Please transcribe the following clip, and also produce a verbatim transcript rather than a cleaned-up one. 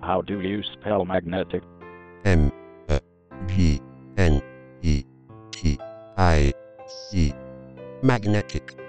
How do you spell magnetic? M A G N E T I C. Magnetic.